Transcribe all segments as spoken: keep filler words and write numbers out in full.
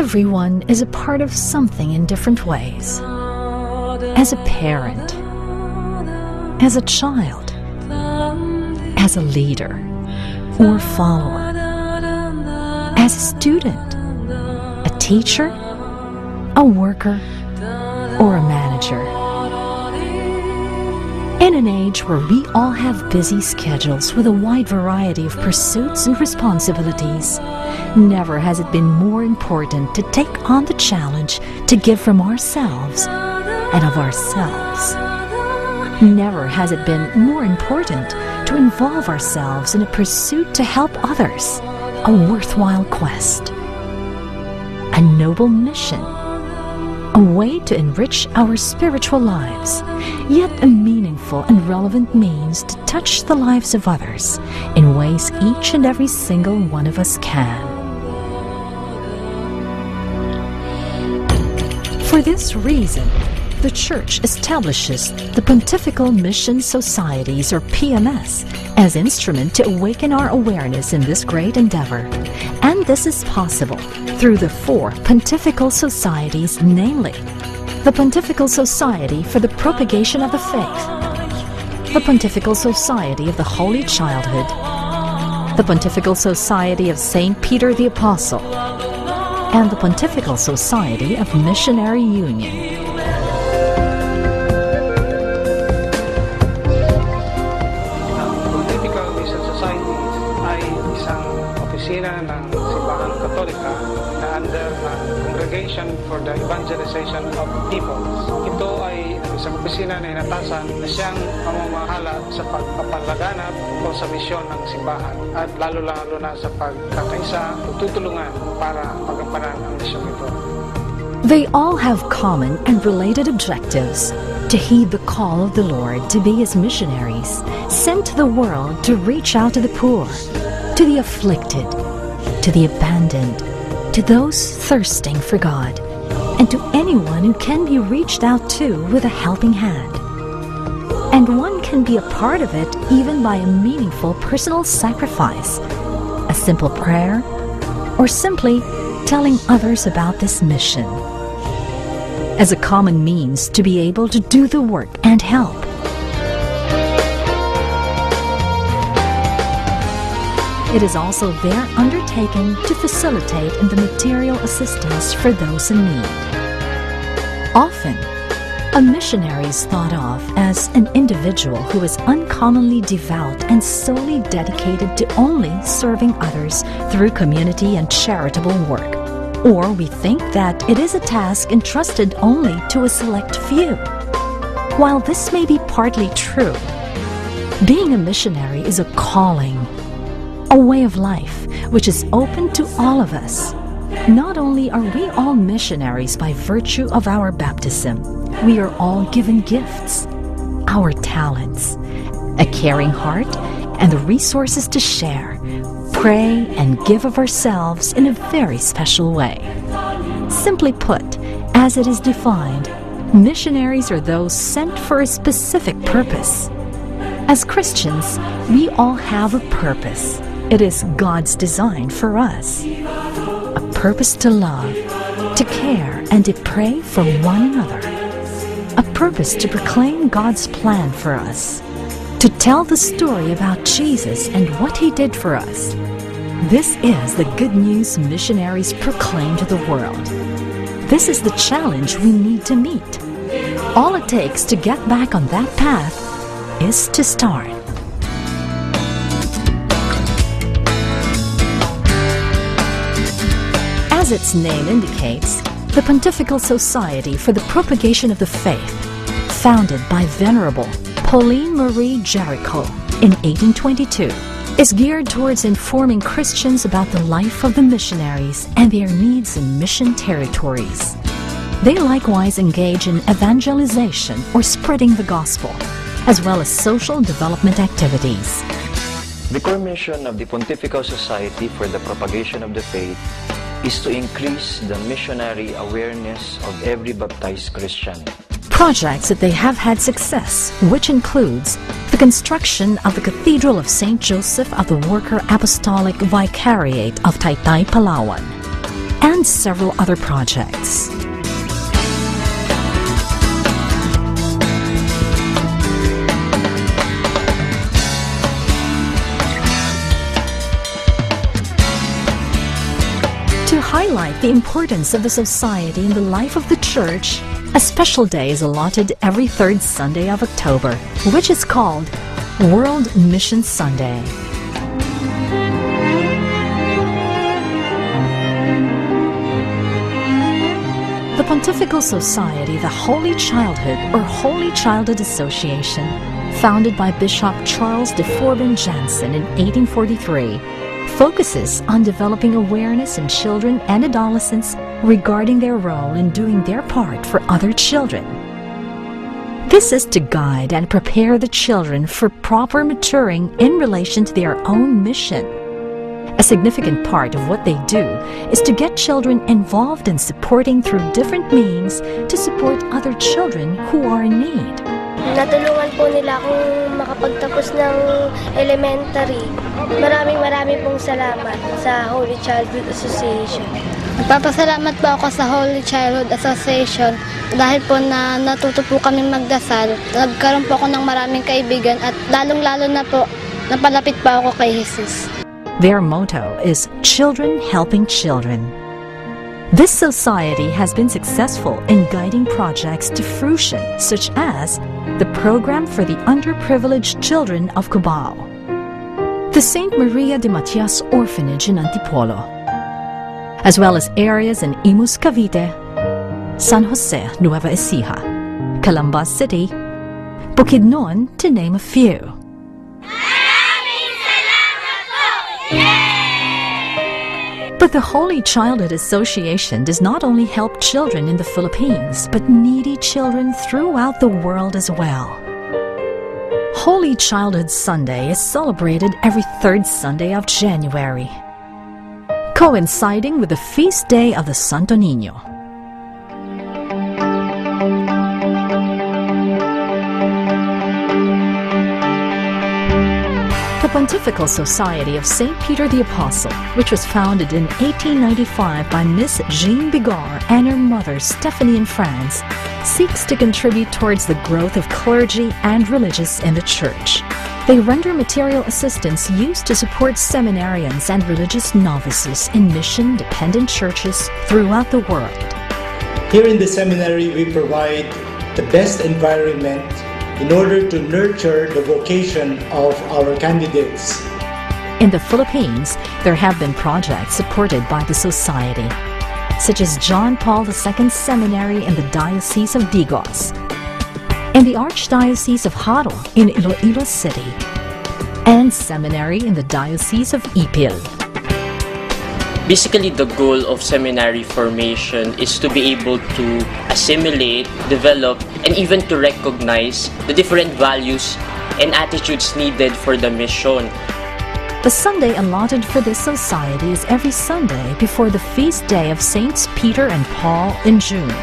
Everyone is a part of something in different ways. As a parent, as a child, as a leader or follower, as a student, a teacher, a worker, or a manager. In an age where we all have busy schedules with a wide variety of pursuits and responsibilities, never has it been more important to take on the challenge to give from ourselves and of ourselves. Never has it been more important to involve ourselves in a pursuit to help others, a worthwhile quest, a noble mission, a way to enrich our spiritual lives, yet a meaningful and relevant means to touch the lives of others in ways each and every single one of us can. For this reason, the Church establishes the Pontifical Mission Societies, or P M S, as instrument to awaken our awareness in this great endeavor. And this is possible through the four Pontifical Societies, namely the Pontifical Society for the Propagation of the Faith, the Pontifical Society of the Holy Childhood, the Pontifical Society of Saint Peter the Apostle, and the Pontifical Society of Missionary Union. Ng Simbahan Katolika na under ng Congregation for the Evangelization of Peoples. Ito ay isang opisina na inatasan na siyang pamamahala sa pagpapalaganap o sa misyon ng simbahan at lalo-lalo na sa pagkakaisa o tutulungan para pagamparan ang misyon ito. They all have common and related objectives: to heed the call of the Lord to be His missionaries, sent to the world to reach out to the poor, to the afflicted, to the abandoned, to those thirsting for God, and to anyone who can be reached out to with a helping hand. And one can be a part of it even by a meaningful personal sacrifice, a simple prayer, or simply telling others about this mission, as a common means to be able to do the work and help. It is also their undertaking to facilitate in the material assistance for those in need. Often, a missionary is thought of as an individual who is uncommonly devout and solely dedicated to only serving others through community and charitable work. Or we think that it is a task entrusted only to a select few. While this may be partly true, being a missionary is a calling, a way of life which is open to all of us. Not only are we all missionaries by virtue of our baptism, we are all given gifts, our talents, a caring heart, and the resources to share, pray, and give of ourselves in a very special way. Simply put, as it is defined, missionaries are those sent for a specific purpose. As Christians, we all have a purpose. It is God's design for us. A purpose to love, to care, and to pray for one another. A purpose to proclaim God's plan for us. To tell the story about Jesus and what He did for us. This is the good news missionaries proclaim to the world. This is the challenge we need to meet. All it takes to get back on that path is to start. As its name indicates, the Pontifical Society for the Propagation of the Faith, founded by Venerable Pauline Marie Jericho in eighteen twenty-two, is geared towards informing Christians about the life of the missionaries and their needs in mission territories. They likewise engage in evangelization or spreading the gospel, as well as social development activities. The core mission of the Pontifical Society for the Propagation of the Faith is to increase the missionary awareness of every baptized Christian. Projects that they have had success, which includes the construction of the Cathedral of Saint Joseph of the Worker Apostolic Vicariate of Taytay, Palawan, and several other projects. To highlight the importance of the society in the life of the church, a special day is allotted every third Sunday of October, which is called World Mission Sunday. The Pontifical Society, the Holy Childhood or Holy Childhood Association, founded by Bishop Charles de Forbin Jansen in eighteen forty-three, focuses on developing awareness in children and adolescents regarding their role in doing their part for other children. This is to guide and prepare the children for proper maturing in relation to their own mission. A significant part of what they do is to get children involved in supporting through different means to support other children who are in need. Natulungan po nila akong makapagtapos ng elementary. Maraming maraming pong salamat sa Holy Childhood Association. Nagpapasalamat po ako sa Holy Childhood Association dahil po na natuto po kami magdasal. Nagkaroon po ako ng maraming kaibigan at lalong-lalo na po napalapit pa ako kay Jesus. Their motto is Children Helping Children. This society has been successful in guiding projects to fruition, such as the Program for the Underprivileged Children of Cubao, the Saint Maria de Matias Orphanage in Antipolo, as well as areas in Imus, Cavite, San Jose, Nueva Ecija, Calamba City, Bukidnon, to name a few. But the Holy Childhood Association does not only help children in the Philippines, but needy children throughout the world as well. Holy Childhood Sunday is celebrated every third Sunday of January, coinciding with the feast day of the Santo Niño. The Pontifical Society of Saint Peter the Apostle, which was founded in eighteen ninety-five by Miss Jean Bigard and her mother Stephanie in France, seeks to contribute towards the growth of clergy and religious in the Church. They render material assistance used to support seminarians and religious novices in mission-dependent churches throughout the world. Here in the seminary, we provide the best environment in order to nurture the vocation of our candidates. In the Philippines, there have been projects supported by the Society, such as John Paul the Second Seminary in the Diocese of Digos, in the Archdiocese of Haro in Iloilo City, and Seminary in the Diocese of Ipil. Basically, the goal of seminary formation is to be able to assimilate, develop, and even to recognize the different values and attitudes needed for the mission. The Sunday allotted for this society is every Sunday before the feast day of Saints Peter and Paul in June.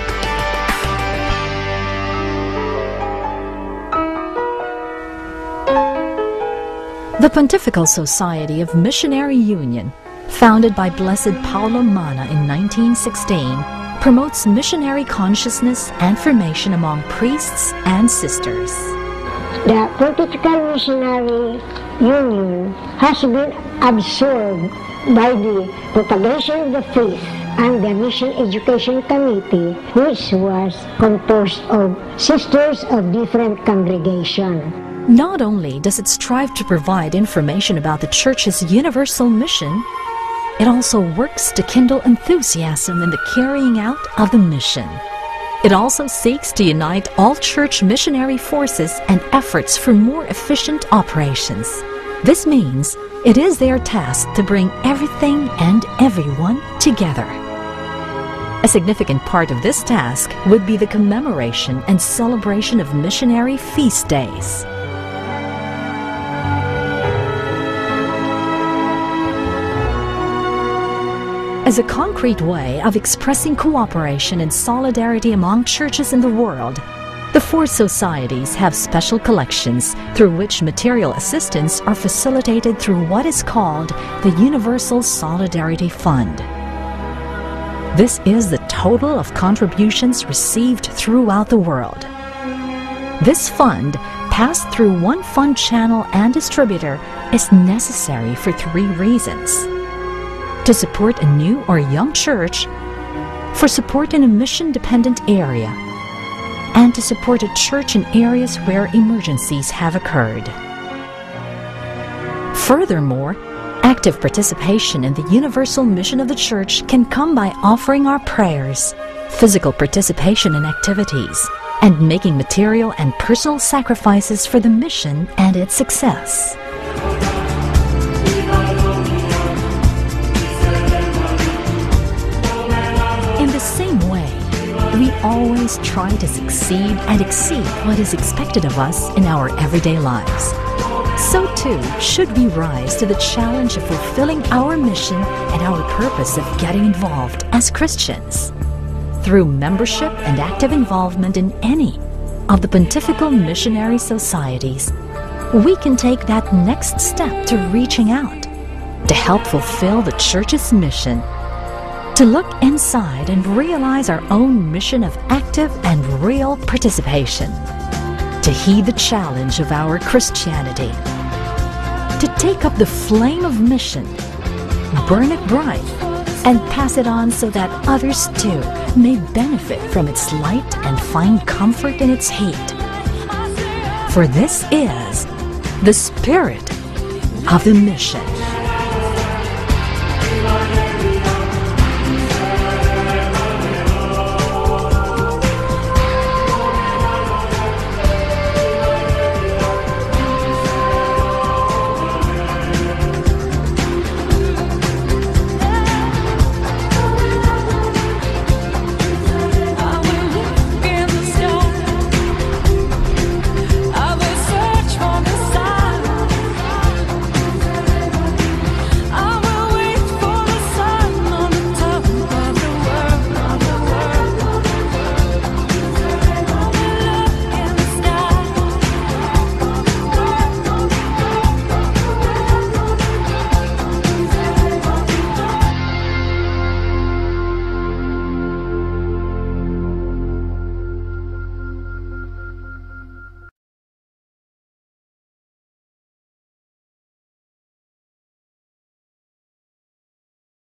The Pontifical Society of Missionary Union, founded by Blessed Paulo Mana in nineteen sixteen, promotes missionary consciousness and formation among priests and sisters. The Pontifical Missionary Union has been absorbed by the Propagation of the Faith and the Mission Education Committee, which was composed of sisters of different congregations. Not only does it strive to provide information about the Church's universal mission, it also works to kindle enthusiasm in the carrying out of the mission. It also seeks to unite all church missionary forces and efforts for more efficient operations. This means it is their task to bring everything and everyone together. A significant part of this task would be the commemoration and celebration of missionary feast days. As a concrete way of expressing cooperation and solidarity among churches in the world, the four societies have special collections through which material assistance are facilitated through what is called the Universal Solidarity Fund. This is the total of contributions received throughout the world. This fund, passed through one fund channel and distributor, is necessary for three reasons: to support a new or young church, for support in a mission-dependent area, and to support a church in areas where emergencies have occurred. Furthermore, active participation in the universal mission of the church can come by offering our prayers, physical participation in activities, and making material and personal sacrifices for the mission and its success. In the same way, we always try to succeed and exceed what is expected of us in our everyday lives. So too should we rise to the challenge of fulfilling our mission and our purpose of getting involved as Christians. Through membership and active involvement in any of the Pontifical Missionary Societies, we can take that next step to reaching out, to help fulfill the Church's mission, to look inside and realize our own mission of active and real participation, to heed the challenge of our Christianity, to take up the flame of mission, burn it bright, and pass it on so that others too may benefit from its light and find comfort in its heat. For this is the spirit of the mission.